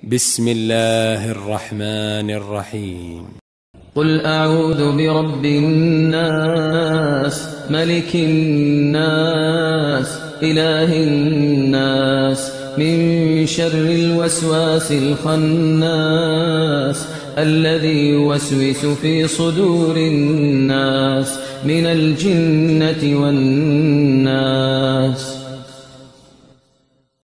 بسم الله الرحمن الرحيم. قل أعوذ برب الناس ملك الناس إله الناس من شر الوسواس الخناس الذي يوسوس في صدور الناس من الجنة والناس.